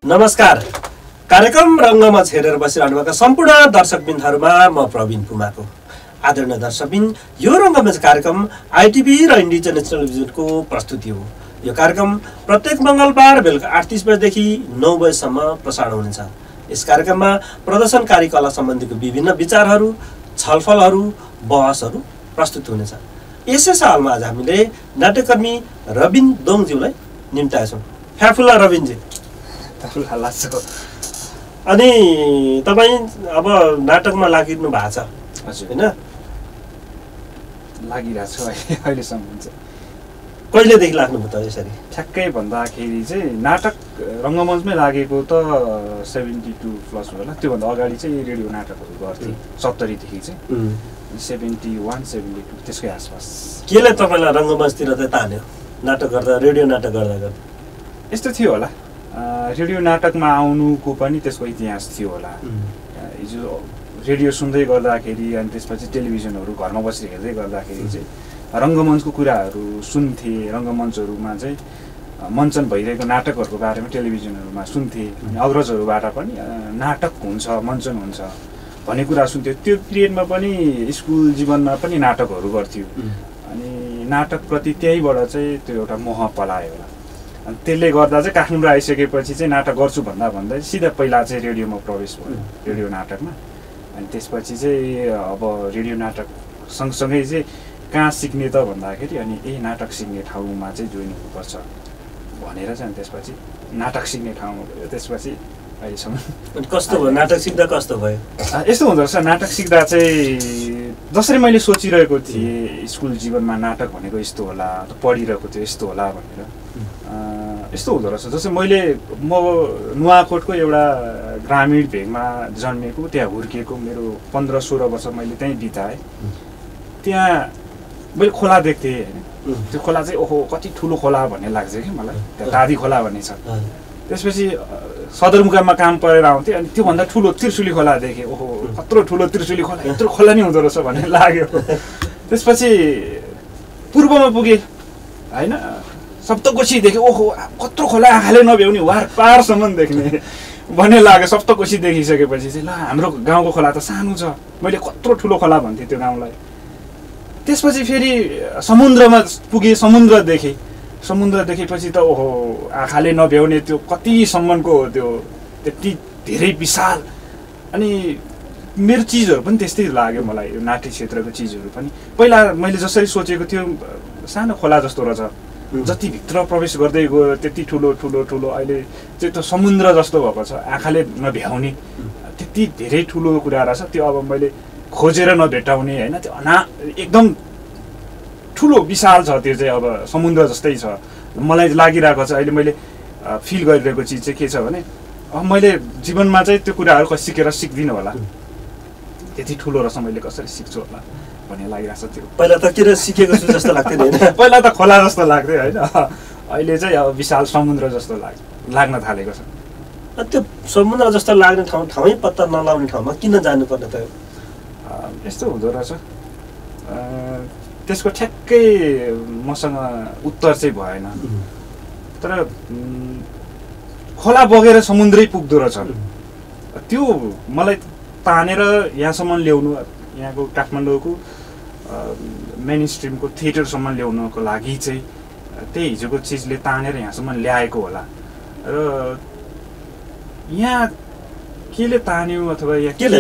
नमस्कार। कार्यक्रम रङ्गमा छेरेर बसिरहनुभएका सम्पूर्ण दर्शकबिन्दहरूमा म प्रवीण पुमाको। आदरणीय दर्शकबिन, यो रङ्गमञ्च कार्यक्रम आइटिभी र इन्डिजन टेलिभिजनको प्रस्तुति हो। यो कार्यक्रम प्रत्येक मङ्गलबार बेलुका 8:30 बजेदेखि 9 बजेसम्म प्रसारण हुनेछ। यस कार्यक्रममा प्रदर्शनकारी कला सम्बन्धीको विभिन्न विचारहरू, छलफलहरू, बहसहरू प्रस्तुत हुनेछ। यसै सालमा आज हामीले नाट्यकर्मी रबिन दोङज्यूलाई निम्ताएका छौँ। फ्याफुल्ला रबिनजी। अनि तपाईँ अब नाटकमा लागिरहनु भएको छ हजुर? होइन, लागिरहेको छु अहिलेसम्म चाहिँ। कहिलेदेखि लाग्नुभयो त यसरी? ठ्याक्कै भन्दाखेरि चाहिँ नाटक रङ्गमञ्चमै लागेको त 72 प्लस भयो होला। त्योभन्दा अगाडि चाहिँ रेडियो नाटकहरू गर्थेँ 70 देखि चाहिँ 71, 72 त्यसकै आसपास। केले तपाईँलाई रङ्गमञ्चतिर चाहिँ तान्यो? नाटक गर्दा, रेडियो नाटक गर्दा गर्दा यस्तो थियो होला। रेडियो नाटकमा आउनुको पनि त्यसको इतिहास थियो होला। हिजो रेडियो सुन्दै गर्दाखेरि अनि त्यसपछि टेलिभिजनहरू घरमा बसेर हेर्दै गर्दाखेरि चाहिँ रङ्गमञ्चको कुराहरू सुन्थेँ। रङ्गमञ्चहरूमा चाहिँ मञ्चन भइरहेको नाटकहरूको बारेमा टेलिभिजनहरूमा सुन्थेँ। अनि अग्रजहरूबाट पनि नाटक हुन्छ, मञ्चन हुन्छ भन्ने कुरा सुन्थ्यो। त्यो पिरियडमा पनि स्कुल जीवनमा पनि नाटकहरू गर्थ्यो। अनि नाटकप्रति त्यहीबाट चाहिँ त्यो एउटा मोह पलायो होला। अनि त्यसले गर्दा चाहिँ काठमाडौँ आइसकेपछि चाहिँ नाटक गर्छु भन्दा सिधा पहिला चाहिँ रेडियोमा प्रवेश भयो, रेडियो नाटकमा। अनि त्यसपछि चाहिँ अब रेडियो नाटक सँगसँगै चाहिँ कहाँ सिक्ने त भन्दाखेरि अनि नाटक सिक्ने ठाउँमा चाहिँ जोइन हुनुपर्छ भनेर चाहिँ अनि त्यसपछि नाटक सिक्ने ठाउँमा गयो। त्यसपछि अहिलेसम्म। अनि कस्तो भयो नाटक सिक्दा? कस्तो भयो? यस्तो हुँदो रहेछ नाटक सिक्दा चाहिँ जसरी मैले सोचिरहेको थिएँ स्कुल जीवनमा नाटक भनेको यस्तो होला, पढिरहेको थियो यस्तो होला भनेर यस्तो हुँदो रहेछ। जस्तै म नुवाकोटको एउटा ग्रामीण भेगमा जन्मेको, त्यहाँ हुर्किएको, मेरो 15-16 वर्ष मैले त्यहीँ बिताएँ। त्यहाँ मैले खोला देख्थेँ होइन। त्यो खोला चाहिँ ओहो कति ठुलो खोला भन्ने लाग्छ कि मलाई। त्यहाँ दादी खोला भन्ने छ। त्यसपछि सदरमुकाममा काम परेर आउँथेँ अनि त्योभन्दा ठुलो त्रिशुली खोला देखेँ। ओहो कत्रो ठुलो त्रिशुली खोला, यत्रो खोला नि हुँदो रहेछ भन्ने लाग्यो। त्यसपछि पूर्वमा पुगेँ होइन, सप्तकोशी देखेँ। ओहो कत्रो खोला आँखाले नभ्याउने, वार पारसम्म देख्ने भन्ने लाग्यो। सप्तकोशी देखिसकेपछि चाहिँ ल हाम्रो गाउँको खोला त सानो छ, मैले कत्रो ठुलो खोला भन्थेँ त्यो गाउँलाई। त्यसपछि फेरि समुद्रमा पुगेँ, समुद्र देखेँ। समुद्र देखेपछि त ओहो आँखाले नभ्याउने त्यो कतिसम्मको त्यो त्यति धेरै विशाल। अनि मेरो चिजहरू पनि त्यस्तै लाग्यो मलाई, यो नाट्य क्षेत्रको चिजहरू पनि। पहिला मैले जसरी सोचेको थियो सानो खोला जस्तो रहेछ, जति भित्र प्रवेश गर्दै गयो त्यति ठुलो ठुलो ठुलो अहिले चाहिँ त समुद्र जस्तो भएको छ, आँखाले नभ्याउने त्यति धेरै ठुलो कुरा रहेछ। त्यो अब मैले खोजेर नभेटाउने होइन, त्यो एकदम ठुलो विशाल छ। त्यो चाहिँ अब समुद्र जस्तै छ मलाई लागिरहेको छ। अहिले मैले फिल गरिरहेको चिज चाहिँ के छ भने अब मैले जीवनमा चाहिँ त्यो कुराहरू कसरी सिकेर सिक्दिनँ होला, त्यति ठुलो रहेछ, मैले कसरी सिक्छु होला भन्ने लागिरहेको छ। त्यो पहिला त के सिकेको छु जस्तो लाग्थ्यो नि होइन? पहिला त खोला जस्तो लाग्थ्यो होइन, अहिले चाहिँ अब विशाल समुद्र जस्तो लाग्न थालेको छ। त्यो समुद्र जस्तो लाग्ने ठाउँमै पत्ता नलाउने ठाउँमा किन जानुपर्ने त? यस्तो हुँदो रहेछ। त्यसको ठ्याक्कै मसँग उत्तर चाहिँ भएन। तर खोला बगेर समुद्रै पुग्दो रहेछ, त्यो मलाई तानेर यहाँसम्म ल्याउनु, यहाँको काठमाडौँको मेन स्ट्रिमको थिएटरसम्म ल्याउनको लागि चाहिँ त्यही हिजोको चिजले तानेर यहाँसम्म ल्याएको होला। र यहाँ केले तान्यो अथवा यहाँ केले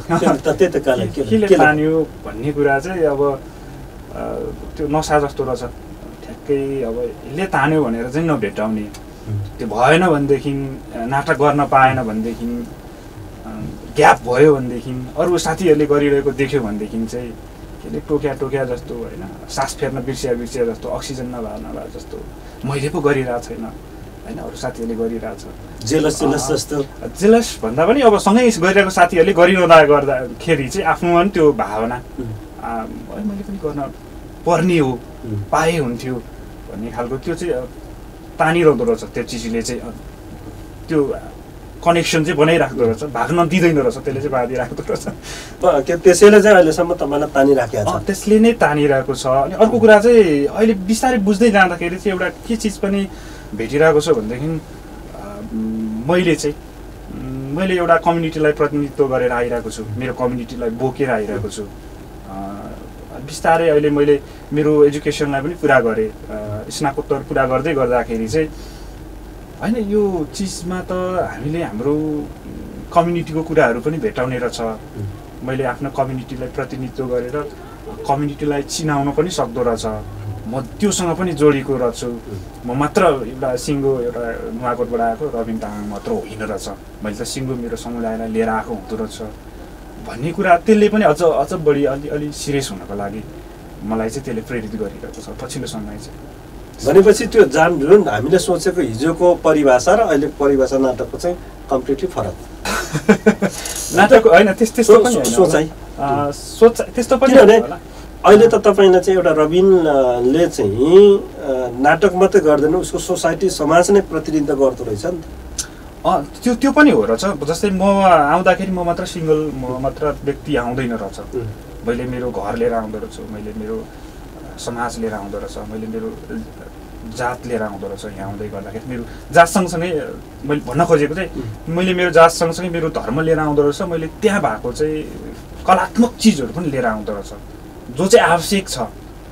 तान्यो भन्ने कुरा चाहिँ अब त्यो नसा जस्तो रहेछ। ठ्याक्कै अब यसले तान्यो भनेर चाहिँ नभेटाउने, त्यो भएन भनेदेखि, नाटक गर्न पाएन भनेदेखि, ग्याप भयो भनेदेखि, अरू साथीहरूले गरिरहेको देख्यो भनेदेखि चाहिँ केले टोक्या जस्तो होइन, सास फेर्न बिर्सिया जस्तो, अक्सिजन नभए जस्तो मैले पो गरिरहेको छैन होइन, अरू साथीहरूले गरिरहेछ। जेलस जस्तो, जेलस भन्दा पनि अब सँगै गरिरहेको साथीहरूले गरिरहँदा गर्दाखेरि चाहिँ आफ्नो पनि त्यो भावना मैले पनि गर्न पर्ने हो, पाए हुन्थ्यो भन्ने खालको त्यो चाहिँ तानिरहँदो रहेछ। त्यो चिजले चाहिँ त्यो कनेक्सन चाहिँ बनाइराख्दो रहेछ, भाग्न दिँदैन रहेछ, त्यसले चाहिँ बाँधिराख्दो रहेछ। त्यसैले चाहिँ अहिलेसम्म तपाईँलाई तानिराखेको छ? त्यसले नै तानिरहेको छ। अनि अर्को कुरा चाहिँ अहिले बिस्तारै बुझ्दै जाँदाखेरि चाहिँ एउटा के चिज पनि भेटिरहेको छ भनेदेखि मैले एउटा कम्युनिटीलाई प्रतिनिधित्व गरेर आइरहेको छु, मेरो कम्युनिटीलाई बोकेर आइरहेको छु। बिस्तारै अहिले मैले मेरो एजुकेसनलाई पनि पुरा गरेँ, स्नातकोत्तर पुरा गर्दै गर्दाखेरि चाहिँ होइन यो चिजमा त हामीले हाम्रो कम्युनिटीको कुराहरू पनि भेटाउने रहेछ। मैले आफ्नो कम्युनिटीलाई प्रतिनिधित्व गरेर कम्युनिटीलाई चिनाउन पनि सक्दो रहेछ, म त्योसँग पनि जोडिएको रहेछु। म मात्र एउटा सिङ्गो एउटा नुवाकोटबाट आएको रबिन तामाङ मात्र होइन रहेछ, मैले त सिङ्गो मेरो समुदायलाई लिएर आएको हुँदो रहेछ भन्ने कुरा त्यसले पनि अझ बढी अलि सिरियस हुनको लागि मलाई चाहिँ त्यसले प्रेरित गरिरहेको छ पछिल्लो समय चाहिँ। भनेपछि त्यो जुन हामीले सोचेको हिजोको परिभाषा र अहिले परिभाषा नाटकको चाहिँ कम्प्लिटली फरक। नाटक होइन त्यस्तो पनि सोचाइ त्यस्तो पनि अहिले त तपाईँलाई चाहिँ एउटा रबिनले चाहिँ नाटक मात्रै गर्दैन, उसको सोसाइटी समाज नै प्रतिनिधित्व गर्दो रहेछ नि त। त्यो पनि हो रहेछ। जस्तै म आउँदाखेरि म मात्र सिङ्गल, म मात्र व्यक्ति आउँदैन रहेछ। मैले मेरो घर लिएर आउँदो रहेछु, मैले मेरो समाज लिएर आउँदो रहेछ, मैले मेरो जात लिएर आउँदो रहेछ। यहाँ आउँदै गर्दाखेरि मेरो जात सँगसँगै मैले भन्न खोजेको चाहिँ मैले मेरो जात सँगसँगै मेरो धर्म लिएर आउँदो रहेछ। मैले त्यहाँ भएको चाहिँ कलात्मक चिजहरू पनि लिएर आउँदो रहेछ, जो चाहिँ आवश्यक छ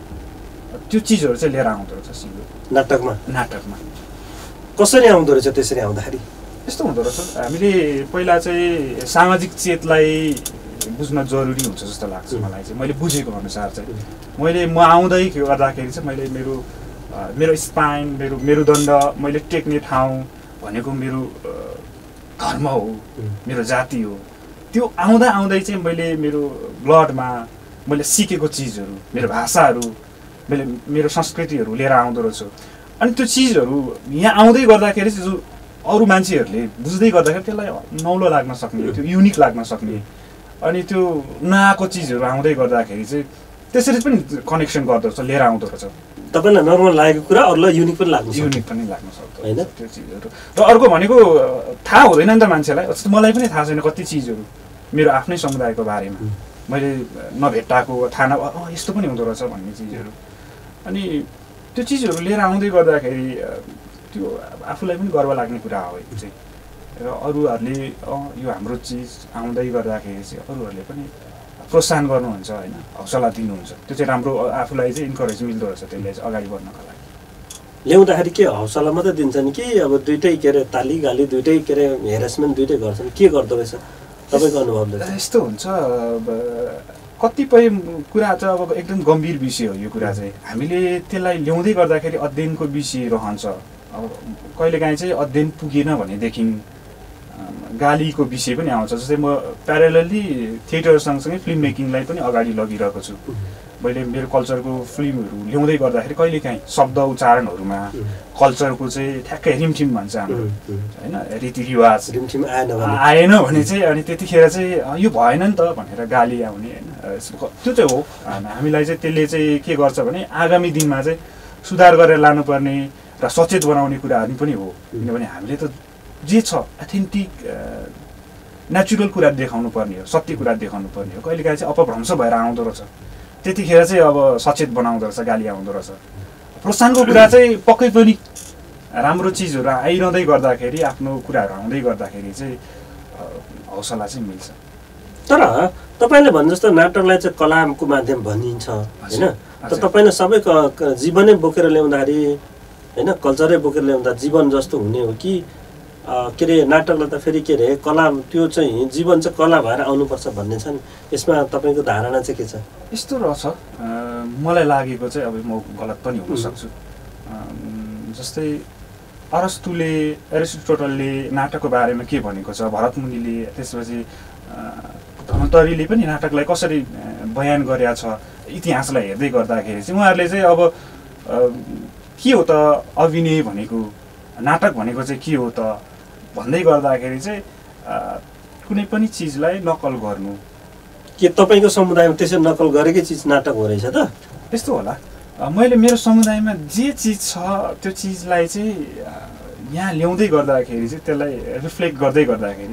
त्यो चिजहरू चाहिँ लिएर आउँदो रहेछ सिङ्गो नाटकमा। कसरी आउँदो रहेछ? त्यसरी आउँदाखेरि यस्तो हुँदो रहेछ, हामीले पहिला चाहिँ सामाजिक चेतलाई बुझ्न जरुरी हुन्छ जस्तो लाग्छ मलाई चाहिँ। मैले बुझेको अनुसार चाहिँ म आउँदै गर्दाखेरि चाहिँ मैले मेरो स्पाइन, मेरो मेरुदण्ड, मैले टेक्ने ठाउँ भनेको मेरो धर्म हो, मेरो जाति हो। त्यो आउँदै चाहिँ मैले मेरो ब्लडमा मैले सिकेको चिजहरू, मेरो भाषाहरू, मेरो संस्कृतिहरू लिएर आउँदो रहेछु। अनि त्यो चिजहरू यहाँ आउँदै गर्दाखेरि चाहिँ जो अरू मान्छेहरूले बुझ्दै गर्दाखेरि त्यसलाई नौलो लाग्न सक्ने, त्यो युनिक लाग्न सक्ने, अनि त्यो नआएको चिजहरू आउँदै गर्दाखेरि चाहिँ त्यसरी पनि कनेक्सन गर्दो रहेछ, लिएर आउँदो रहेछ। तपाईँलाई नर्मल लागेको कुरा अरूलाई युनिक पनि लाग्छ सक्छ होइन त्यो चिजहरू। र अर्को भनेको थाहा हुँदैन नि त मान्छेलाई, जस्तो मलाई पनि थाहा छैन कति चिजहरू मेरो आफ्नै समुदायको बारेमा मैले नभेटाएको, थाहा यस्तो पनि हुँदो रहेछ भन्ने चिजहरू। अनि त्यो चिजहरू लिएर आउँदै गर्दाखेरि त्यो आफूलाई पनि गर्व लाग्ने कुरा हो यो चाहिँ। र अरूहरूले यो हाम्रो चिज आउँदै गर्दाखेरि चाहिँ अरूहरूले पनि प्रोत्साहन गर्नुहुन्छ होइन, हौसला दिनुहुन्छ। त्यो चाहिँ राम्रो, आफूलाई चाहिँ इन्करेज मिल्दो रहेछ त्यसले चाहिँ अगाडि बढ्नको लागि। ल्याउँदाखेरि के हौसला मात्रै दिन्छन् कि अब दुइटै के अरे ताली गाली दुइटै के अरे हेरेसमेन्ट दुइटै गर्छन्, के गर्दो रहेछ तपाईँको अनुभवले? यस्तो हुन्छ, कतिपय कुरा चाहिँ अब एकदम गम्भीर विषय हो यो कुरा चाहिँ। हामीले त्यसलाई ल्याउँदै गर्दाखेरि अध्ययनको विषय रहन्छ। अब कहिलेकाहीँ चाहिँ अध्ययन पुगेन भनेदेखि गालीको विषय पनि आउँछ। जस्तै म प्यारेलली थिएटर सँगसँगै फिल्म मेकिङलाई पनि अगाडि लगिरहेको छु। मैले मेरो कल्चरको फिल्महरू ल्याउँदै गर्दाखेरि कहिलेकाहीँ शब्द उच्चारणहरूमा कल्चरको चाहिँ ठ्याक्कै रिमठिम भन्छ हाम्रो होइन, रीतिरिवाज रिमठिम आएन भने चाहिँ अनि त्यतिखेर चाहिँ यो भएन नि त भनेर गाली आउने होइन, त्यो चाहिँ हो। हामीलाई चाहिँ त्यसले चाहिँ के गर्छ भने आगामी दिनमा चाहिँ सुधार गरेर लानुपर्ने र सचेत बनाउने कुराहरू पनि हो। किनभने हामीले त जे छ अथेन्टिक नेचुरल कुरा देखाउनु पर्ने हो, सत्य कुरा देखाउनु पर्ने हो। कहिलेकाहीँ चाहिँ अपभ्रंश भएर आउँदो रहेछ, त्यतिखेर चाहिँ अब सचेत बनाउँदो रहेछ, गाली आउँदो रहेछ। प्रोत्साहनको कुरा चाहिँ पक्कै पनि राम्रो चिजहरू आइरहँदै गर्दाखेरि, आफ्नो कुराहरू आउँदै गर्दाखेरि चाहिँ हौसला चाहिँ मिल्छ। तर तपाईँले भने जस्तो नाटकलाई चाहिँ कलाको माध्यम भनिन्छ होइन, त तपाईँले सबै जीवनै बोकेर ल्याउँदाखेरि होइन, कल्चरै बोकेर ल्याउँदा जीवन जस्तो हुने हो कि के अरे नाटकलाई त फेरि के अरे कला, त्यो चाहिँ जीवन चाहिँ कला भएर आउनुपर्छ भन्ने छ नि, यसमा तपाईँको धारणा चाहिँ के छ? यस्तो रहेछ मलाई लागेको चाहिँ, अब म गलत पनि हुन सक्छु। जस्तै एरिस्टोटलले नाटकको बारेमा के भनेको छ, भरत मुनिले, त्यसपछि धन्वन्तरीले पनि नाटकलाई कसरी बयान गरेका छ इतिहासलाई हेर्दै गर्दाखेरि चाहिँ उहाँहरूले चाहिँ अब के हो त अभिनय भनेको, नाटक भनेको चाहिँ के हो त भन्दै गर्दाखेरि चाहिँ कुनै पनि चिजलाई नकल गर्नु। के तपाईँको समुदायमा त्यसरी नकल गरेकै चिज नाटक हो रहेछ त? त्यस्तो होला। मैले मेरो समुदायमा जे चिज छ त्यो चिजलाई चाहिँ यहाँ ल्याउँदै गर्दाखेरि चाहिँ त्यसलाई रिफ्लेक्ट गर्दै गर्दाखेरि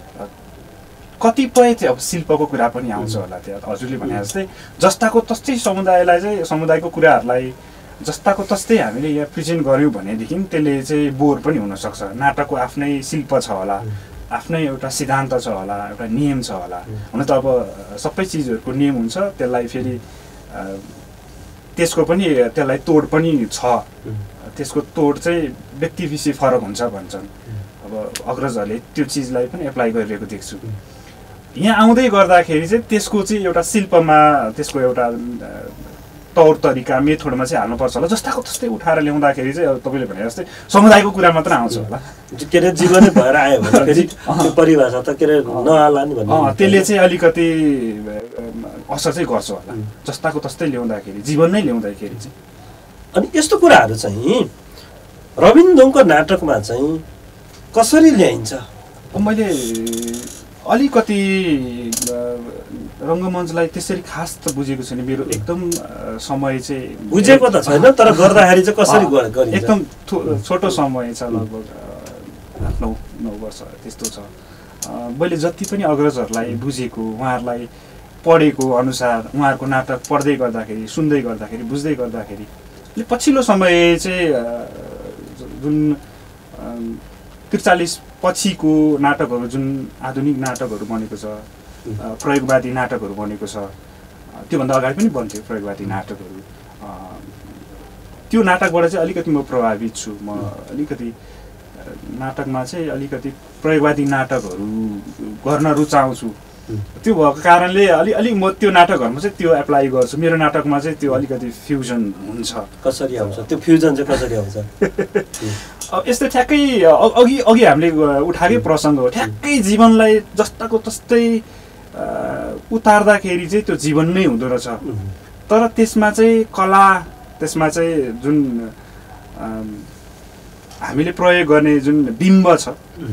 कतिपय चाहिँ अब शिल्पको कुरा पनि आउँछ होला त्यहाँ। हजुरले भने जस्तै जस्ताको तस्तै समुदायलाई चाहिँ, समुदायको कुराहरूलाई जस्ताको तस्तै हामीले यहाँ प्रेजेन्ट गऱ्यौँ भनेदेखि त्यसले चाहिँ बोर पनि हुनसक्छ। नाटकको आफ्नै शिल्प छ होला, आफ्नै एउटा सिद्धान्त छ होला, एउटा नियम छ होला। हुन त अब सबै चिजहरूको नियम हुन्छ, त्यसलाई फेरि त्यसको पनि त्यसलाई तोड पनि छ। त्यसको तोड चाहिँ व्यक्ति विषय फरक हुन्छ भन्छन्। अब अग्रजहरूले त्यो चिजलाई पनि एप्लाई गरिरहेको देख्छु। यहाँ आउँदै गर्दाखेरि चाहिँ त्यसको चाहिँ एउटा शिल्पमा त्यसको एउटा तौर तरिका मेथडमा चाहिँ हाल्नुपर्छ होला। जस्ताको तस्तै उठाएर ल्याउँदाखेरि चाहिँ अब तपाईँले भने जस्तै समुदायको कुरा मात्र आउँछ होला। के अरे जीवनै भएर आयो भने फेरि त्यो परिभाषा त के अरे नआला नि भन्ने त्यसले चाहिँ अलिकति असर चाहिँ गर्छ होला। जस्ताको तस्तै ल्याउँदाखेरि, जीवन नै ल्याउँदाखेरि चाहिँ। अनि यस्तो कुराहरू चाहिँ रविन्द्रको नाटकमा चाहिँ कसरी ल्याइन्छ? मैले अलिकति रङ्गमञ्चलाई त्यसरी खास त बुझेको छैन। मेरो एकदम समय चाहिँ बुझेको त छैन, तर गर्दाखेरि चाहिँ कसरी गरिन्छ? एकदम छोटो समय छ, लगभग 8-9 वर्ष त्यस्तो छ। मैले जति पनि अग्रजहरूलाई बुझेको, उहाँहरूलाई पढेको अनुसार, उहाँहरूको नाटक पढ्दै गर्दाखेरि, सुन्दै गर्दाखेरि, बुझ्दै गर्दाखेरि पछिल्लो समय चाहिँ जुन 43 पछिको नाटकहरू, जुन आधुनिक नाटकहरू बनेको छ, प्रयोगवादी नाटकहरू बनेको छ, त्योभन्दा अगाडि पनि बन्थ्यो प्रयोगवादी नाटकहरू। त्यो नाटकबाट चाहिँ अलिकति म प्रभावित छु। म अलिकति नाटकमा चाहिँ अलिकति प्रयोगवादी नाटकहरू गर्न रुचाउँछु। त्यो भएको कारणले अलि म त्यो नाटकहरूमा चाहिँ त्यो एप्लाई गर्छु। मेरो नाटकमा चाहिँ त्यो अलिकति फ्युजन हुन्छ। कसरी आउँछ त्यो फ्युजन चाहिँ? कसरी आउँछ? अब यस्तो ठ्याक्कै अघि हामीले उठाएकै प्रसङ्ग हो। ठ्याक्कै जीवनलाई जस्ताको तस्तै उतार्दाखेरि चाहिँ त्यो जीवन नै हुँदो रहेछ। तर त्यसमा चाहिँ कला, त्यसमा चाहिँ जुन हामीले प्रयोग गर्ने जुन बिम्ब छ,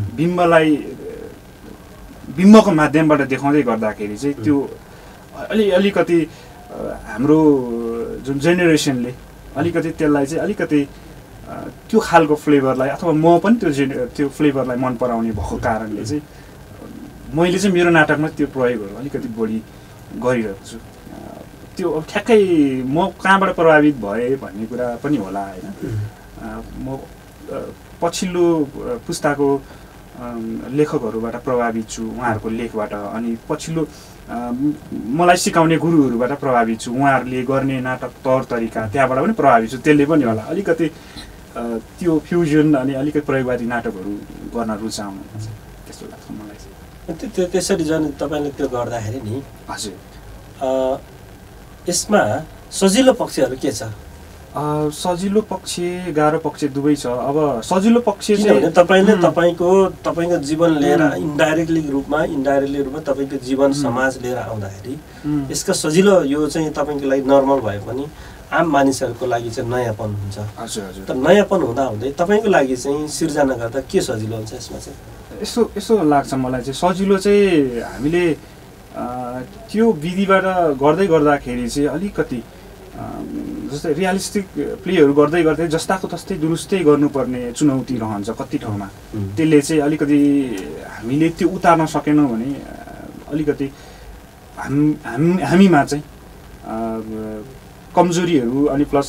बिम्बको माध्यमबाट देखाउँदै गर्दाखेरि चाहिँ त्यो अलिकति हाम्रो जुन जेनेरेसनले अलिकति त्यसलाई चाहिँ अलिकति त्यो खालको फ्लेभरलाई, अथवा म पनि त्यो फ्लेभरलाई मन पराउने भएको कारणले चाहिँ मैले चाहिँ मेरो नाटकमा त्यो प्रयोगहरू अलिकति बढी गरिरहेको छु। त्यो ठ्याक्कै म कहाँबाट प्रभावित भएँ भन्ने कुरा पनि होला होइन। म पछिल्लो पुस्ताको लेखकहरूबाट प्रभावित छु, उहाँहरूको लेखबाट। अनि पछिल्लो मलाई सिकाउने गुरुहरूबाट प्रभावित छु, उहाँहरूले गर्ने नाटक तौर तरिका त्यहाँबाट पनि प्रभावित छु। त्यसले पनि होला अलिकति त्यो फ्युजन अनि अलिकति प्रयोगवादी नाटकहरू गर्न रुचाउनु त्यस्तो लाग्छ मलाई चाहिँ। त्यसरी झन् तपाईँले त्यो गर्दाखेरि नि हजुर यसमा सजिलो पक्षहरू के छ? सजिलो पक्ष, गाह्रो पक्ष दुवै छ। अब सजिलो पक्ष चाहिँ तपाईँको जीवन लिएर इन्डाइरेक्टली रूपमा तपाईँको जीवन समाज लिएर आउँदाखेरि यसका सजिलो, यो चाहिँ तपाईँको लागि नर्मल भए पनि आम मानिसहरूको लागि चाहिँ नयाँपन हुन्छ। हजुर। तर नयाँपन हुँदाहुँदै तपाईँको लागि चाहिँ सिर्जना गर्दा के सजिलो हुन्छ यसमा चाहिँ? यसो लाग्छ मलाई चाहिँ सजिलो चाहिँ हामीले त्यो विधिबाट गर्दै गर्दाखेरि चाहिँ अलिकति जस्तै रियलिस्टिक प्लेहरू गर्दै जस्ताको तस्तै दुरुस्तै गर्नुपर्ने चुनौती रहन्छ कति ठाउँमा। त्यसले चाहिँ अलिकति हामीले त्यो उतार्न सकेनौँ भने अलिकति हामीमा चाहिँ कमजोरीहरू अनि प्लस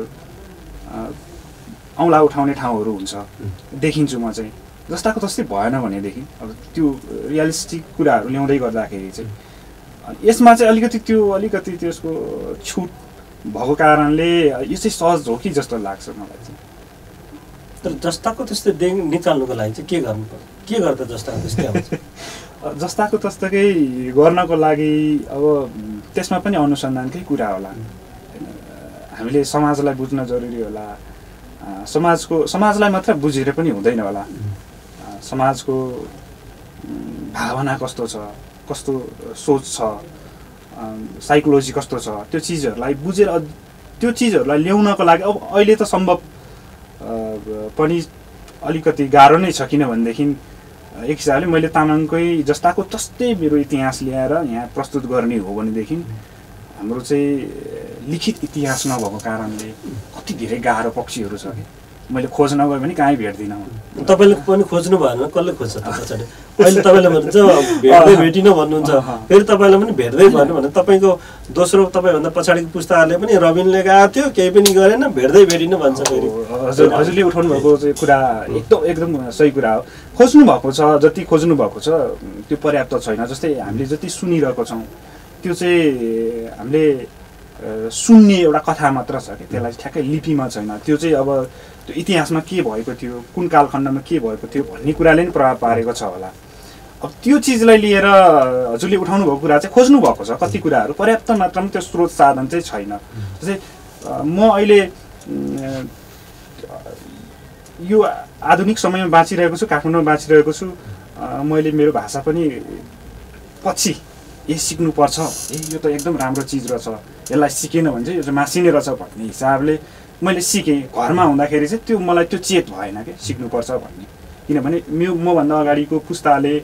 औँला उठाउने ठाउँहरू हुन्छ देखिन्छु म चाहिँ। जस्ताको तस्तै भएन भनेदेखि अब त्यो रियलिस्टिक कुराहरू ल्याउँदै गर्दाखेरि चाहिँ यसमा चाहिँ अलिकति त्यसको छुट भएको कारणले यो चाहिँ सहज हो कि जस्तो लाग्छ मलाई चाहिँ। तर जस्ताको त्यस्तै निकाल्नुको लागि चाहिँ के गर्नुपर्छ? के गर्दा जस्ताको त्यस्तै आउँछ? जस्ताको तस्तकै गर्नको लागि अब त्यसमा पनि अनुसन्धानकै कुरा होला। हामीले समाजलाई बुझ्न जरुरी होला। समाजलाई मात्र बुझेर पनि हुँदैन होला। समाजको भावना कस्तो छ, कस्तो सोच छ, साइकोलोजी कस्तो छ, त्यो चिजहरूलाई बुझेर त्यो चिजहरूलाई ल्याउनको लागि अब अहिले त सम्भव पनि अलिकति गाह्रो नै छ। किनभनेदेखि एक हिसाबले मैले तामाङकै जस्ताको तस्तै मेरो इतिहास ल्याएर यहाँ प्रस्तुत गर्ने हो भनेदेखि हाम्रो चाहिँ लिखित इतिहास नभएको कारणले कति धेरै गाह्रो पक्षहरू छ कि मैले खोज्न गएँ भने कहीँ भेट्दिनँ। तपाईँले पनि खोज्नु भएन, कसले खोज्छ त पछाडि? अहिले तपाईँले भन्नुहुन्छ भेट्दै भेटिनँ भन्नुहुन्छ, फेरि तपाईँले पनि भेट्दै भएन भने तपाईँको दोस्रो तपाईँभन्दा पछाडिको पुस्ताहरूले पनि रबिनले गएको थियो केही पनि गरेन भेट्दै भेटिनु भन्छ फेरि। हजुरले उठाउनु भएको चाहिँ कुरा एकदम सही कुरा हो। खोज्नु भएको छ, जति खोज्नु भएको छ त्यो पर्याप्त छैन। जस्तै हामीले जति सुनिरहेको छौँ त्यो चाहिँ हामीले सुन्ने एउटा कथा मात्र छ कि त्यसलाई ठ्याक्कै लिपिमा छैन। त्यो चाहिँ अब त्यो इतिहासमा के भएको थियो, कुन कालखण्डमा के भएको थियो भन्ने कुराले नि प्रभाव पारेको छ होला। अब त्यो चिजलाई लिएर हजुरले उठाउनु भएको कुरा चाहिँ खोज्नु भएको छ कति कुराहरू, पर्याप्त मात्रामा त्यो स्रोत साधन चाहिँ छैन। जस्तै म अहिले यो आधुनिक समयमा बाँचिरहेको छु, काठमाडौँमा बाँचिरहेको छु। मैले मेरो भाषा पनि पछि सिक्नुपर्छ, यो त एकदम राम्रो चिज रहेछ, यसलाई सिकेन भने चाहिँ यो चाहिँ मासिने रहेछ भन्ने हिसाबले मैले सिकेँ। घरमा हुँदाखेरि चाहिँ त्यो मलाई त्यो चेत भएन कि सिक्नुपर्छ भन्ने, किनभने मभन्दा अगाडिको पुस्ताले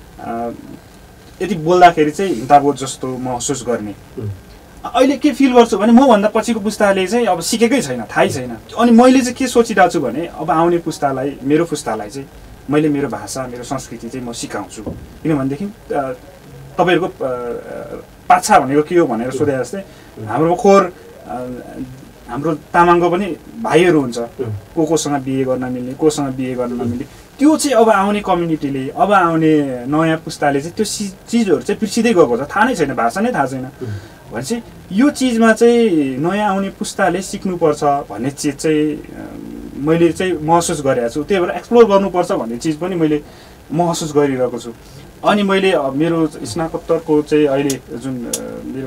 यति बोल्दाखेरि चाहिँ हिंताबोध जस्तो महसुस गर्ने। अहिले के फिल गर्छु भने मभन्दा पछिको पुस्ताले चाहिँ अब सिकेकै छैन, थाहै छैन। अनि मैले चाहिँ के सोचिरहेको छु भने अब आउने पुस्तालाई, मेरो पुस्तालाई चाहिँ मैले मेरो भाषा, मेरो संस्कृति चाहिँ म सिकाउँछु। किनभनेदेखि तपाईँहरूको पाछा भनेको के हो भनेर सोधे जस्तै हाम्रो खोर हाम्रो तामाङको पनि भाइहरू हुन्छ, कोसँग बिहे गर्न मिल्ने, कोसँग बिहे गर्न नमिल्ने। त्यो चाहिँ अब आउने कम्युनिटीले, अब आउने नयाँ पुस्ताले चाहिँ त्यो चिजहरू चाहिँ बिर्सिँदै गएको छ, थाहा नै छैन, भाषा नै थाहा छैन। भनेपछि यो चिजमा चाहिँ नयाँ आउने पुस्ताले सिक्नुपर्छ भन्ने चिज चाहिँ मैले चाहिँ महसुस गरेको छु। त्यही भएर एक्सप्लोर गर्नुपर्छ भन्ने चिज पनि मैले महसुस गरिरहेको छु। अनि मैले मेरो स्नातकोत्तरको चाहिँ अहिले जुन मेरो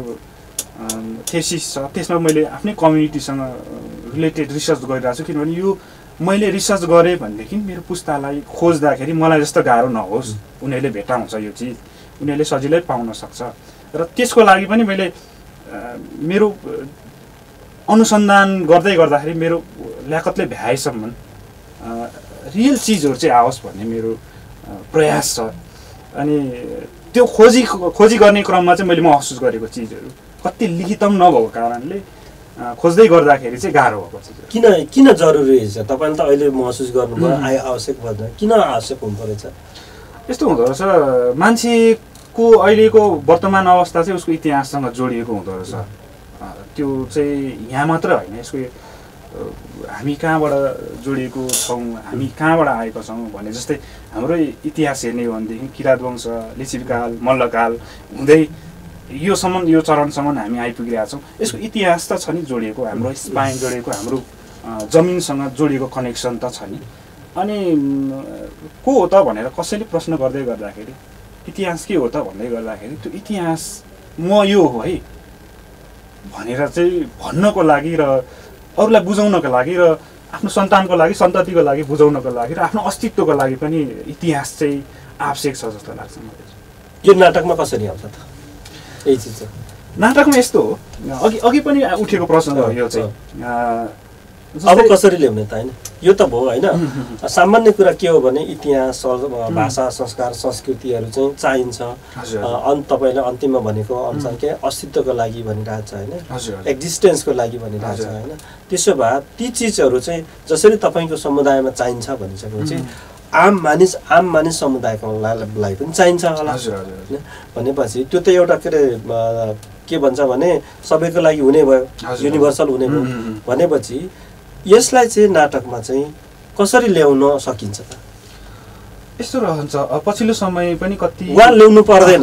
थेसिस छ त्यसमा मैले आफ्नै कम्युनिटीसँग रिलेटेड रिसर्च गरिरहेको छु। किनभने यो मैले रिसर्च गरेँ भनेदेखि मेरो पुस्तालाई खोज्दाखेरि मलाई जस्तो गाह्रो नहोस्, उनीहरूले भेटाउँछ यो चिज, उनीहरूले सजिलै पाउन सक्छ। र त्यसको लागि पनि मैले मेरो अनुसन्धान गर्दाखेरि मेरो ल्याकतले भ्याएसम्म रियल चिजहरू चाहिँ आओस् भन्ने मेरो प्रयास छ। अनि त्यो खोजी गर्ने क्रममा चाहिँ मैले महसुस गरेको चिजहरू कति लिखित नभएको कारणले खोज्दै गर्दाखेरि चाहिँ गाह्रो भएको छ। किन जरुरी छ? तपाईँले त अहिले महसुस गर्नुभयो आवश्यक पर्दैन, किन आवश्यक हुँदो रहेछ? यस्तो हुँदो रहेछ, मान्छेको अहिलेको वर्तमान अवस्था चाहिँ उसको इतिहाससँग जोडिएको हुँदो रहेछ। त्यो चाहिँ यहाँ मात्र होइन, यसको हामी कहाँबाट जोडिएको छौँ, हामी कहाँबाट आएका छौँ भने जस्तै हाम्रो इतिहास हेर्ने हो भनेदेखि किराँत वंश, लिच्छवीकाल, मल्लकाल हुँदै योसम्म, यो चरणसम्म हामी आइपुगिरहेका छौँ। यसको इतिहास त छ नि जोडिएको, हाम्रो स्पाइन जोडिएको, हाम्रो जमिनसँग जोडिएको कनेक्सन त छ नि। अनि को हो त भनेर कसैले प्रश्न गर्दै गर्दाखेरि इतिहास के हो त भन्दै गर्दाखेरि त्यो इतिहास म यो हो है भनेर चाहिँ भन्नको लागि र अरूलाई बुझाउनको लागि र आफ्नो सन्तानको लागि, सन्ततिको लागि बुझाउनको लागि र आफ्नो अस्तित्वको लागि पनि इतिहास चाहिँ आवश्यक छ जस्तो लाग्छ मलाई। यो नाटकमा कसरी आउँछ त यही चिज? नाटकमा यस्तो हो, अघि पनि उठेको प्रश्न हो यो चाहिँ। अब कसरी ल्याउने त होइन, यो त भयो होइन। सामान्य कुरा के हो भने इतिहास, भाषा, संस्कार, संस्कृतिहरू चाहिँ चाहिन्छ। तपाईँले अन्तिममा भनेको अनुसार के अस्तित्वको लागि भनिरहेको छ होइन, एक्जिस्टेन्सको लागि भनिरहेको छ होइन। त्यसो भए ती चिजहरू चाहिँ जसरी तपाईँको समुदायमा चाहिन्छ भनिसकेपछि आम मानिस समुदायको लागि पनि चाहिन्छ होला भनेपछि त्यो त एउटा के भन्छ भने सबैको लागि हुने भयो, युनिभर्सल हुने भयो भनेपछि यसलाई चाहिँ नाटकमा चाहिँ कसरी ल्याउन सकिन्छ त? यस्तो रहन्छ, पछिल्लो समय पनि कति वा ल्याउनु पर्दैन,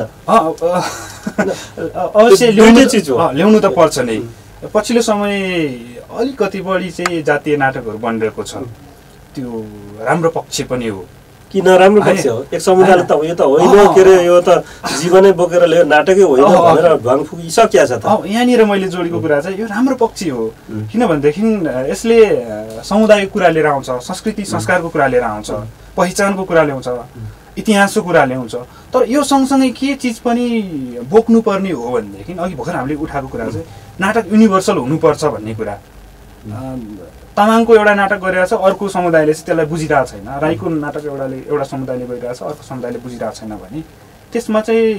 अवश्य ल्याउनु त पर्छ नै। पछिल्लो समय अलिकति बढी चाहिँ जातीय नाटकहरू बनिरहेको छ, त्यो राम्रो पक्ष पनि हो। किन राम्रो पक्ष हो? एक समुदायले त यो त होइन के अरे, यो त जीवनै बोकेर ल्यायो, नाटकै होइन भनेर ढङ फुकिसकिया छ त। यहाँनिर मैले जोडेको कुरा चाहिँ यो राम्रो पक्ष हो, किनभनेदेखि यसले समुदायको कुरा लिएर आउँछ, संस्कृति संस्कारको कुरा लिएर आउँछ, पहिचानको कुरा ल्याउँछ, इतिहासको कुरा ल्याउँछ। तर यो सँगसँगै के चिज पनि बोक्नुपर्ने हो भनेदेखि अघि भर्खर हामीले उठाएको कुरा चाहिँ नाटक युनिभर्सल हुनुपर्छ भन्ने कुरा। तामाङको एउटा नाटक गरिरहेको छ, अर्को समुदायले चाहिँ त्यसलाई बुझिरहेको छैन। राईको नाटक एउटा समुदायले गरिरहेको छ, अर्को समुदायले बुझिरहेको छैन भने त्यसमा चाहिँ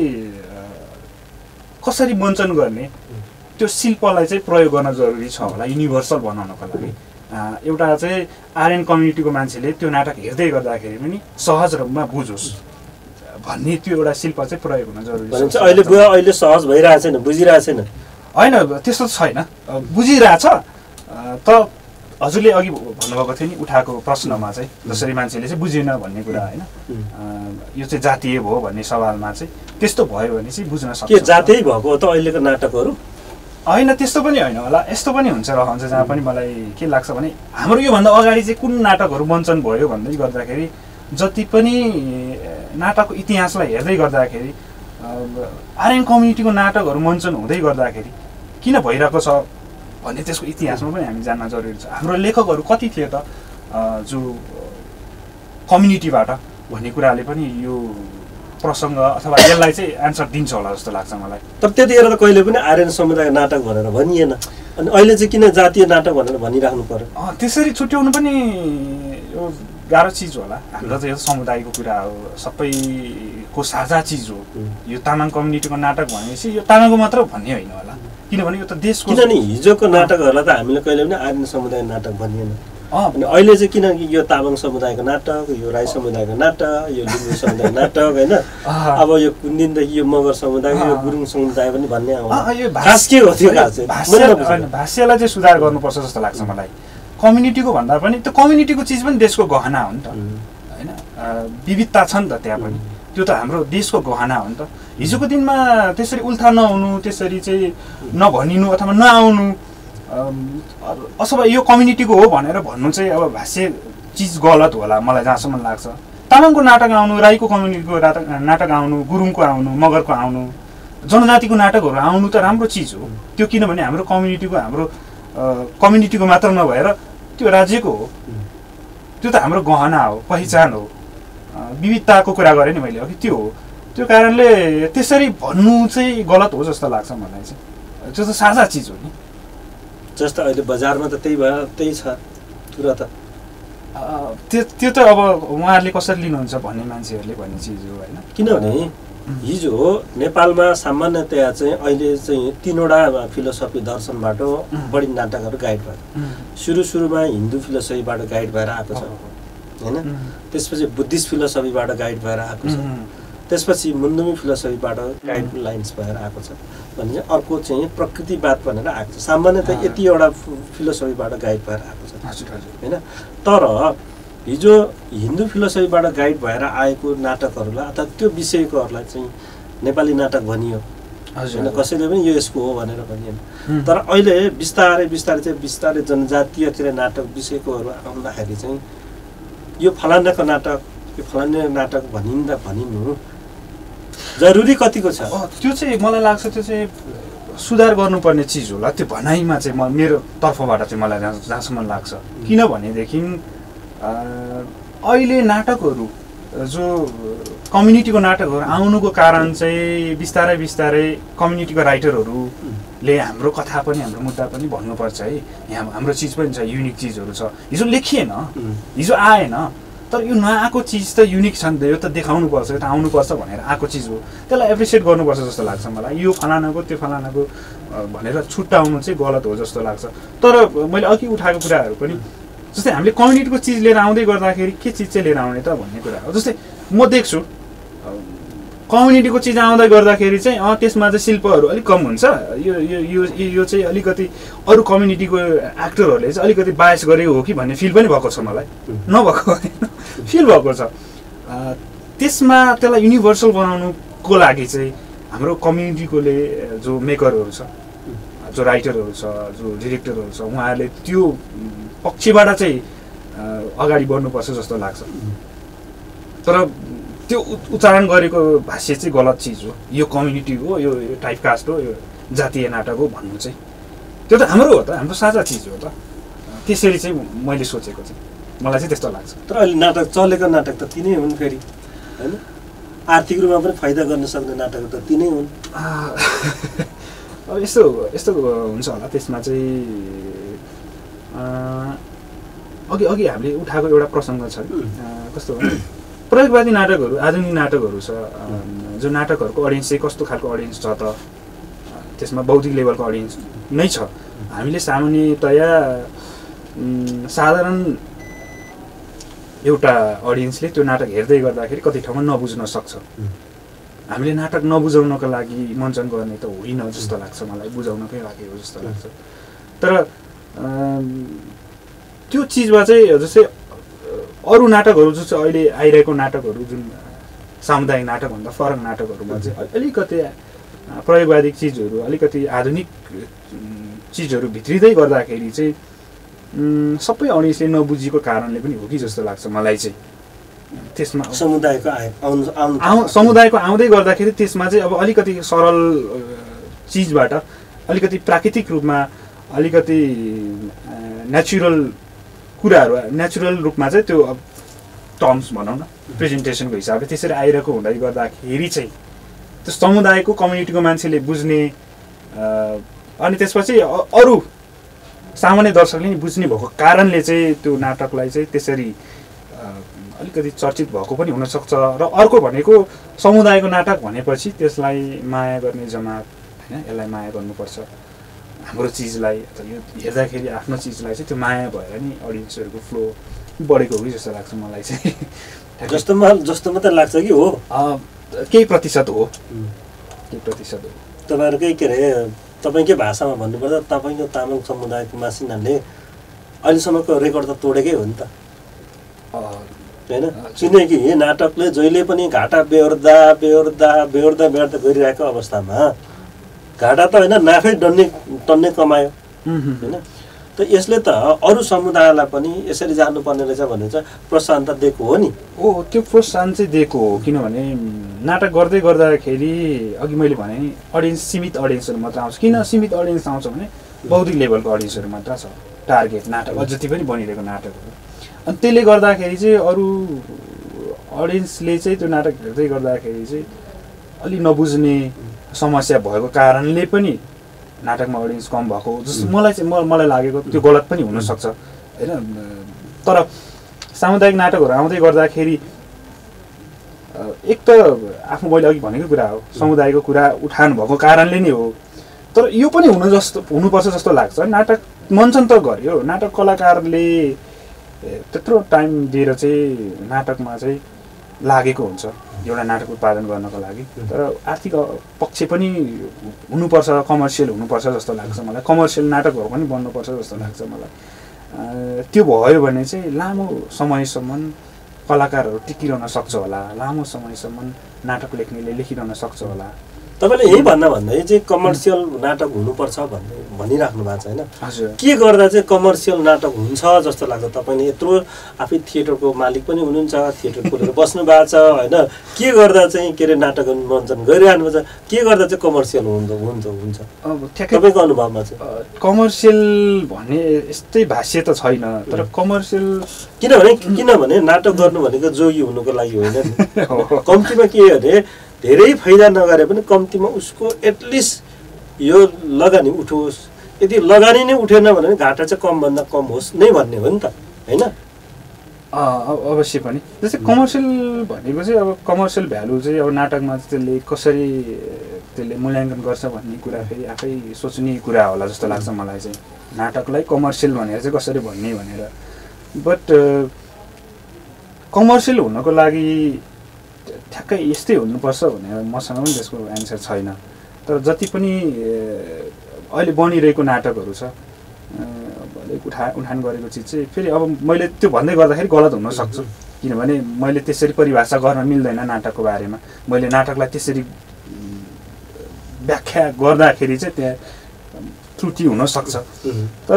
कसरी मञ्चन गर्ने त्यो शिल्पलाई चाहिँ प्रयोग गर्न जरुरी छ होला युनिभर्सल बनाउनको लागि। एउटा चाहिँ आर्यन कम्युनिटीको मान्छेले त्यो नाटक हेर्दै गर्दाखेरि पनि सहज रूपमा बुझोस् भन्ने त्यो एउटा शिल्प चाहिँ प्रयोग हुन जरुरी छ। अहिले सहज भइरहेको छैन, बुझिरहेको छैन? होइन, त्यस्तो छैन, बुझिरहेछ। त हजुरले अघि भन्नुभएको थियो नि उठाएको प्रश्नमा चाहिँ जसरी मान्छेले चाहिँ बुझेन भन्ने कुरा होइन, यो चाहिँ जातीय भयो भन्ने सवालमा चाहिँ त्यस्तो भयो भने चाहिँ बुझ्न सक्छ। के जातीय भएको हो त अहिलेको नाटकहरू? होइन, त्यस्तो पनि होइन होला, यस्तो पनि रहन्छ जहाँ पनि मलाई के लाग्छ भने हाम्रो योभन्दा अगाडि चाहिँ कुन नाटकहरू मञ्चन भयो भन्दै गर्दाखेरि जति पनि नाटकको इतिहासलाई हेर्दै गर्दाखेरि आर्यन कम्युनिटीको नाटकहरू मञ्चन हुँदै गर्दाखेरि किन भइरहेको छ भन्ने त्यसको इतिहासमा पनि हामी जान्न जरुरी छ। हाम्रो लेखकहरू कति थिए त जो कम्युनिटीबाट भन्ने कुराले पनि यो प्रसङ्ग अथवा यसलाई चाहिँ एन्सर दिन्छ होला जस्तो लाग्छ मलाई। तर त्यतिखेर त कहिले पनि आर्यन समुदायको नाटक भनेर भनिएन, अनि अहिले चाहिँ किन जातीय नाटक भनेर भनिराख्नु पर्यो? त्यसरी छुट्याउनु पनि यो गाह्रो चिज होला। हाम्रो त यो समुदायको कुरा हो, सबैको साझा चिज हो। यो तामाङ कम्युनिटीको नाटक भनेपछि यो तामाङको मात्र भन्ने होइन होला, किनभने यो त देशको। किनभने हिजोको नाटकहरूलाई त हामीले कहिले पनि आर्यन समुदाय नाटक भनिएन, अनि अहिले चाहिँ किनकि यो तामाङ समुदायको नाटक, यो राई समुदायको नाटक, यो लिम्बू समुदायको नाटक होइन, अब यो कुन्दिनदेखि यो मगर समुदाय, यो गुरुङ समुदाय पनि भन्ने खास के हो त्यो? भाष्यलाई चाहिँ सुधार गर्नुपर्छ जस्तो लाग्छ मलाई। कम्युनिटीको भन्दा पनि त्यो कम्युनिटीको चिज पनि देशको गहना हो नि त होइन, विविधता छ नि त त्यहाँ पनि, त्यो त हाम्रो देशको गहना हो नि त। हिजोको दिनमा त्यसरी उल्था नहुनु, त्यसरी चाहिँ नभनिनु अथवा नआउनु अथवा यो कम्युनिटीको हो भनेर भन्नु चाहिँ अब भाष्य चिज गलत होला मलाई जहाँसम्म लाग्छ। तामाङको नाटक आउनु, राईको कम्युनिटीको नाटक आउनु, गुरुङको आउनु, मगरको आउनु, जनजातिको नाटकहरू आउनु त राम्रो चिज हो त्यो, किनभने हाम्रो कम्युनिटीको मात्र नभएर त्यो राज्यको हो, त्यो त हाम्रो गहना हो, पहिचान हो। विविधताको कुरा गरेँ नि मैले अघि, त्यो हो। त्यो कारणले त्यसरी भन्नु चाहिँ गलत हो जस्तो लाग्छ मलाई चाहिँ। त्यो त साझा चिज हो नि। जस्तो अहिले बजारमा त त्यही छ कुरा त। त्यो त अब उहाँहरूले कसरी लिनुहुन्छ भन्ने मान्छेहरूले भन्ने चिज हो होइन। किनभने हिजो नेपालमा सामान्यतया चाहिँ अहिले चाहिँ 3वटा फिलोसफी दर्शनबाट बढी नाटकहरू गाइड भयो। सुरुमा हिन्दू फिलोसफीबाट गाइड भएर आएको छ होइन, त्यसपछि बुद्धिस्ट फिलोसफीबाट गाइड भएर आएको छ, त्यसपछि मुन्दुमी फिलोसफीबाट गाइडलाइन्स भएर आएको छ भने चाहिँ अर्को चाहिँ प्रकृतिवाद भनेर आएको छ। सामान्यतया यतिवटा फिलोसफीबाट गाइड भएर आएको छ होइन। तर हिजो हिन्दू फिलोसफीबाट गाइड भएर आएको नाटकहरूलाई अथवा त्यो विषयकोहरूलाई चाहिँ नेपाली नाटक भनियो होइन, कसैले पनि यो यसको हो भनेर भनिएन। तर अहिले बिस्तारै जनजातीयतिर नाटक विषयकोहरू आउँदाखेरि चाहिँ यो फलानाको नाटक, यो फलाने नाटक भनिनु जरुरी कतिको छ? त्यो चाहिँ मलाई लाग्छ त्यो चाहिँ सुधार गर्नुपर्ने चिज होला त्यो भनाइमा चाहिँ मेरो तर्फबाट चाहिँ मलाई जहाँसम्म लाग्छ। किनभनेदेखि अहिले नाटकहरू जो कम्युनिटीको नाटकहरू आउनुको कारण चाहिँ बिस्तारै कम्युनिटीको राइटरहरूले हाम्रो कथा पनि हाम्रो मुद्दा पनि भन्नुपर्छ है, यहाँ हाम्रो चिज पनि छ, युनिक चिजहरू छ। हिजो लेखिएन, हिजो आएन, तर यो नआएको चिज त युनिक छ नि त, यो त देखाउनुपर्छ, यो त आउनुपर्छ भनेर आएको चिज हो, त्यसलाई एप्रिसिएट गर्नुपर्छ जस्तो लाग्छ मलाई। यो फलानाको त्यो फलानाको भनेर छुट्याउनु चाहिँ गलत हो जस्तो लाग्छ। तर मैले अघि उठाएको कुराहरू पनि जस्तै हामीले कम्युनिटीको चिज लिएर आउँदै गर्दाखेरि के चिज चाहिँ लिएर आउने त भन्ने कुरा हो। जस्तै म देख्छु कम्युनिटीको चिज आउँदै गर्दाखेरि चाहिँ त्यसमा चाहिँ शिल्पहरू अलिक कम हुन्छ, यो चाहिँ अलिकति अरू कम्युनिटीको एक्टरहरूले चाहिँ अलिकति बायस गरेको हो कि भन्ने फिल पनि भएको छ मलाई, नभएको होइन, फिल भएको छ। त्यसमा त्यसलाई युनिभर्सल बनाउनुको लागि चाहिँ हाम्रो कम्युनिटीकोले जो मेकरहरू छ, जो राइटरहरू छ, जो डिरेक्टरहरू छ, उहाँहरूले त्यो पक्षबाट चाहिँ अगाडि बढ्नुपर्छ जस्तो लाग्छ। तर त्यो उच्चारण गरेको भाष्य चाहिँ गलत चिज हो, यो कम्युनिटी हो, यो टाइपकास्ट हो, यो जातीय नाटक हो भन्नु चाहिँ त्यो त हाम्रो हो त, हाम्रो साझा चिज हो त। त्यसरी चाहिँ मैले सोचेको चाहिँ मलाई चाहिँ त्यस्तो लाग्छ। तर अहिले नाटक चलेको नाटक त तिनै हुन् फेरि होइन, आर्थिक रूपमा पनि फाइदा गर्न सक्ने नाटक त तिनै हुन्। अब यस्तो हुन्छ होला त्यसमा चाहिँ अघि हामीले उठाएको एउटा प्रसङ्ग छ कस्तो भने प्रयोगवादी नाटकहरू, आधुनिक नाटकहरू छ, जो नाटकहरूको अडियन्स चाहिँ कस्तो खालको अडियन्स छ त, त्यसमा बौद्धिक लेभलको अडियन्स नै छ। हामीले सामान्यतया साधारण एउटा अडियन्सले त्यो नाटक हेर्दै गर्दाखेरि कति ठाउँमा नबुझ्न सक्छ। हामीले नाटक नबुझाउनको लागि मञ्चन गर्ने त होइन जस्तो लाग्छ मलाई, बुझाउनकै लागि हो जस्तो लाग्छ। तर त्यो चिजमा चाहिँ जस्तै अरू नाटकहरू जो चाहिँ अहिले आइरहेको नाटकहरू जुन सामुदायिक नाटकभन्दा फरक नाटकहरूमा चाहिँ अलिकति प्रयोगवादिक चिजहरू, अलिकति आधुनिक चिजहरू भित्रिँदै गर्दाखेरि चाहिँ सबै अडियन्सले नबुझेको कारणले पनि हो कि जस्तो लाग्छ मलाई चाहिँ। त्यसमा समुदायको आउँदै गर्दाखेरि त्यसमा चाहिँ अब अलिकति सरल चिजबाट अलिकति प्राकृतिक रूपमा, अलिकति नेचुरल कुराहरू, नेचुरल रूपमा चाहिँ त्यो अब टर्म्स भनौँ न प्रेजेन्टेसनको हिसाबले त्यसरी आइरहेको हुँदै गर्दाखेरि चाहिँ त्यो समुदायको कम्युनिटीको मान्छेले बुझ्ने, अनि त्यसपछि अरू सामान्य दर्शकले नि बुझ्ने भएको कारणले चाहिँ त्यो नाटकलाई चाहिँ त्यसरी अलिकति चर्चित भएको पनि हुनसक्छ। र अर्को भनेको समुदायको नाटक भनेपछि त्यसलाई माया गर्ने जमात होइन, यसलाई माया गर्नुपर्छ, हाम्रो चिजलाई अथवा यो हेर्दाखेरि आफ्नो चिजलाई चाहिँ त्यो माया भएर नि अडियन्सहरूको फ्लो बढेको हो कि जस्तो लाग्छ मलाई चाहिँ। जस्तो मात्रै लाग्छ कि हो, केही प्रतिशत हो, केही प्रतिशत हो। तपाईँहरूकै के अरे तपाईँकै भाषामा भन्नुपर्दा तपाईँको तामाङ समुदायको मासिनाले अहिलेसम्मको रेकर्ड त तोडेकै हो नि त होइन? किनकि नाटकले जहिले पनि घाटा बेहोर्दा गइरहेको अवस्थामा घाटा त होइन, नाफै टन्ने कमायो होइन? त यसले त अरू समुदायलाई पनि यसरी जानुपर्ने रहेछ भने चाहिँ प्रोत्साहन त दिएको हो नि। त्यो प्रोत्साहन चाहिँ दिएको हो, किनभने नाटक गर्दै गर्दाखेरि अघि मैले भने नि अडियन्स सीमित अडियन्सहरू मात्र आउँछ। किन सीमित अडियन्स आउँछ भने बौद्धिक लेभलको अडियन्सहरू मात्र छ टार्गेट नाटक, जति पनि बनिरहेको नाटकहरू। अनि त्यसले गर्दाखेरि चाहिँ अरू अडियन्सले चाहिँ त्यो नाटक हेर्दै गर्दाखेरि चाहिँ अलि नबुझ्ने समस्या भएको कारणले पनि नाटकमा अडियन्स कम भएको जस्तो मलाई लागेको। त्यो गलत पनि हुनसक्छ होइन। तर सामुदायिक नाटकहरू आउँदै गर्दाखेरि एक त आफ्नो मैले अघि भनेको कुरा हो, समुदायको कुरा उठान भएको कारणले नै हो। तर यो पनि हुनुपर्छ जस्तो लाग्छ। नाटक मञ्चन त गर्यो, नाटक कलाकारले त्यत्रो टाइम दिएर चाहिँ नाटकमा चाहिँ लागेको हुन्छ एउटा नाटक उत्पादन गर्नको लागि। तर आर्थिक पक्ष पनि हुनुपर्छ, कमर्सियल हुनुपर्छ जस्तो लाग्छ मलाई। कमर्सियल नाटकहरू पनि बन्नुपर्छ जस्तो लाग्छ मलाई। त्यो भयो भने चाहिँ लामो समयसम्म कलाकारहरू टिकिरहन सक्छ होला, लामो समयसम्म नाटक लेख्नेले लेखिरहन सक्छ होला। तपाईँले यही भन्दै चाहिँ कमर्सियल नाटक हुनुपर्छ भनिराख्नु भएको छ होइन? हजुर। के गर्दा चाहिँ कमर्सियल नाटक हुन्छ जस्तो लाग्छ? तपाईँले यत्रो आफै थिएटरको मालिक पनि हुनुहुन्छ, थिएटर खोलेर बस्नु भएको छ होइन? के गर्दा चाहिँ के अरे नाटक मञ्चन गरिरहनु भएको छ, के गर्दा चाहिँ कमर्सियल हुन्छ? अब ठ्याक्कै तपाईँको अनुभवमा चाहिँ कमर्सियल भन्ने यस्तै भाष्य त छैन। तर कमर्सियल किनभने नाटक गर्नु भनेको जोगी हुनुको लागि होइन नि। कम्तीमा के अरे धेरै फाइदा नगरे पनि कम्तीमा उसको एटलिस्ट यो लगानी उठोस्। यदि लगानी नै उठेन भने घाटा चाहिँ कमभन्दा कम होस् नै भन्ने हो नि त होइन? अवश्य पनि। जस्तै कमर्सियल भनेको चाहिँ अब कमर्सियल भ्यालु चाहिँ अब नाटकमा त्यसले कसरी त्यसले मूल्याङ्कन गर्छ भन्ने कुरा फेरि आफै सोच्ने कुरा होला जस्तो लाग्छ मलाई चाहिँ। नाटकलाई कमर्सियल भनेर चाहिँ कसरी भन्ने भनेर। बट कमर्सियल हुनको लागि ठ्याक्कै यस्तै हुनुपर्छ भनेर मसँग पनि त्यसको एन्सर छैन। तर जति पनि अहिले बनिरहेको नाटकहरू छ, उठान गरेको चिज चाहिँ फेरि अब मैले त्यो भन्दै गर्दाखेरि गलत हुनसक्छ। किनभने मैले त्यसरी परिभाषा गर्न मिल्दैन नाटकको बारेमा। मैले नाटकलाई त्यसरी व्याख्या गर्दाखेरि चाहिँ त्यहाँ त्रुटि हुनसक्छ। तर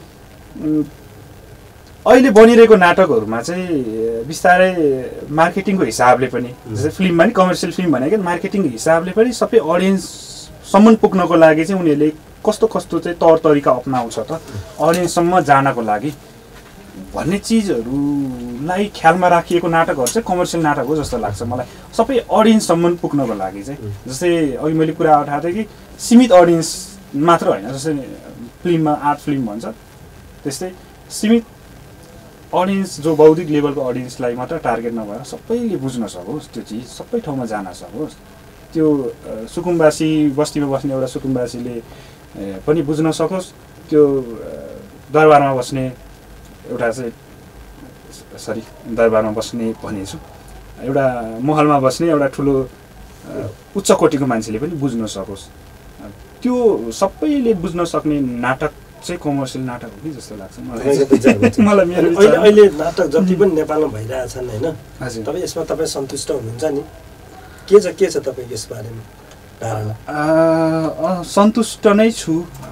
अहिले बनिरहेको नाटकहरूमा चाहिँ बिस्तारै मार्केटिङको हिसाबले पनि, जस्तै फिल्ममा नि कमर्सियल फिल्म भनेको मार्केटिङको हिसाबले पनि सबै अडियन्ससम्म पुग्नको लागि चाहिँ उनीहरूले कस्तो चाहिँ तौर तरिका अपनाउँछ त अडियन्ससम्म जानको लागि भन्ने चिजहरूलाई ख्यालमा राखिएको नाटकहरू चाहिँ कमर्सियल नाटक हो जस्तो लाग्छ मलाई। सबै अडियन्ससम्म पुग्नको लागि चाहिँ जस्तै अघि मैले कुरा उठाएको थिएँ कि सीमित अडियन्स मात्र होइन, जस्तै फिल्ममा आर्ट फिल्म भन्छ त्यस्तै सीमित अडियन्स जो बौद्धिक लेभलको अडियन्सलाई मात्र टार्गेट नभएर सबैले बुझ्न सकोस्, त्यो चिज सबै ठाउँमा जान सकोस्। त्यो सुकुम्बासी बस्तीमा बस्ने एउटा सुकुम्बासीले पनि बुझ्न सकोस्, त्यो दरबारमा बस्ने एउटा चाहिँ सरी दरबारमा बस्ने भनेको छु, एउटा महलमा बस्ने एउटा ठुलो उच्च कोटिको मान्छेले पनि बुझ्न सकोस्, त्यो सबैले बुझ्न सक्ने नाटक चाहिँ कमर्सियल नाटक हो कि जस्तो लाग्छ मलाई। मेरो अहिले नाटक जति पनि नेपालमा भइरहेछन् होइन, हजुर, तपाईँ यसमा तपाईँ सन्तुष्ट हुनुहुन्छ नि? के छ तपाईँ यस बारेमा धारणा? सन्तुष्ट नै छु।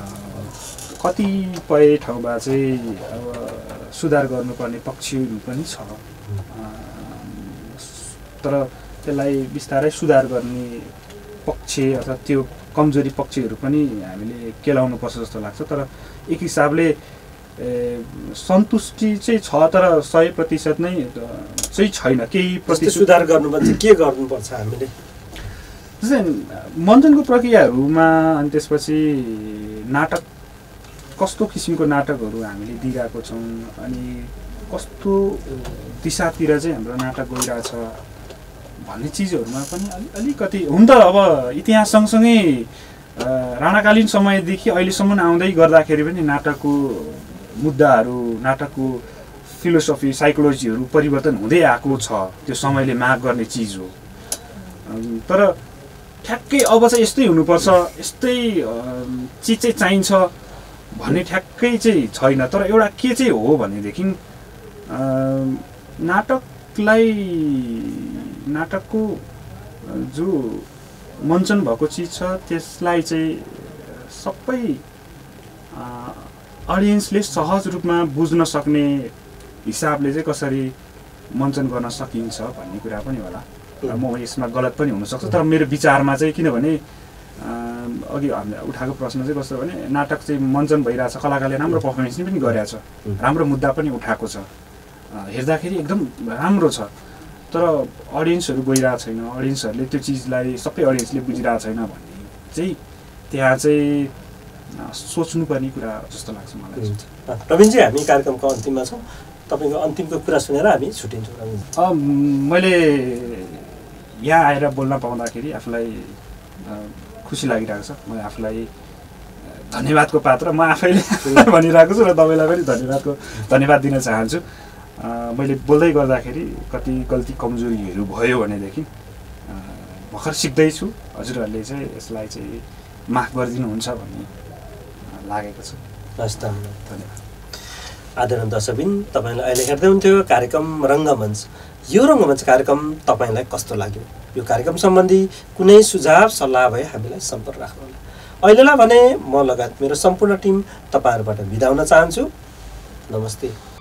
कतिपय ठाउँमा चाहिँ अब सुधार गर्नुपर्ने पक्षहरू पनि छ, तर त्यसलाई बिस्तारै सुधार गर्ने पक्ष अथवा त्यो कमजोरी पक्षहरू पनि हामीले केलाउनुपर्छ जस्तो लाग्छ। तर एक हिसाबले सन्तुष्टि चाहिँ छ, तर 100% नै चाहिँ छैन। केही प्रतिशत सुधार गर्नुपर्छ। के गर्नुपर्छ हामीले? जस्तै मञ्चनको प्रक्रियाहरूमा, अनि त्यसपछि नाटक कस्तो किसिमको नाटकहरू हामीले दिइरहेको छौँ, अनि कस्तो दिशातिर चाहिँ हाम्रो नाटक गइरहेछ भन्ने चिजहरूमा पनि अलिकति हुन त अब इतिहास सँगसँगै राणाकालीन समयदेखि अहिलेसम्म आउँदै गर्दाखेरि पनि नाटकको मुद्दाहरू, नाटकको फिलोसफी, साइकोलोजीहरू परिवर्तन हुँदै आएको छ। त्यो समयले माग गर्ने चिज हो। तर ठ्याक्कै अब चाहिँ यस्तै हुनुपर्छ, यस्तै चिज चाहिँ चाहिन्छ भन्ने ठ्याक्कै चाहिँ छैन। तर एउटा के चाहिँ हो भनेदेखि नाटकको जो मञ्चन भएको चिज छ त्यसलाई चाहिँ सबै अडियन्सले सहज रूपमा बुझ्न सक्ने हिसाबले चाहिँ कसरी मञ्चन गर्न सकिन्छ भन्ने कुरा पनि होला। म यसमा गलत पनि हुनसक्छ, तर मेरो विचारमा चाहिँ, किनभने अघि हामीले उठाएको प्रश्न चाहिँ कस्तो भने नाटक चाहिँ मञ्चन भइरहेछ, कलाकारले राम्रो पर्फर्मेन्स पनि गरेछ, राम्रो मुद्दा पनि उठाएको छ, हेर्दाखेरि एकदम राम्रो छ, तर अडियन्सहरू गइरहेको छैन, अडियन्सहरूले त्यो चिजलाई सबै अडियन्सले बुझिरहेको छैन भन्ने चाहिँ त्यहाँ चाहिँ सोच्नुपर्ने कुरा जस्तो लाग्छ मलाई। प्रवीणजी, हामी कार्यक्रमको अन्तिममा छौँ। तपाईँको अन्तिमको कुरा सुनेर हामी छुट्टिन्छौँ। मैले यहाँ आएर बोल्न पाउँदाखेरि आफूलाई खुसी लागिरहेको छ। म आफूलाई धन्यवादको पात्र म आफैले भनिरहेको छु र तपाईँलाई पनि धन्यवाद दिन चाहन्छु। मैले बोल्दै गर्दाखेरि कति गल्ती कमजोरीहरू भयो भनेदेखि भर्खर सिक्दैछु। हजुरहरूले चाहिँ यसलाई चाहिँ माफ गरिदिनुहुन्छ भन्ने लागेको छ। हस्, धन्यवाद। आदरणीय दर्शकबिन, तपाईँलाई अहिले हेर्दै हुन्थ्यो कार्यक्रम रङ्गमञ्च। यो रङ्गमञ्च कार्यक्रम तपाईँलाई कस्तो लाग्यो? यो कार्यक्रम सम्बन्धी कुनै सुझाव सल्लाह भए हामीलाई सम्पर्क राख्नुहोला। अहिलेलाई भने म लगायत मेरो सम्पूर्ण टिम तपाईँहरूबाट बिदा हुन चाहन्छु। नमस्ते।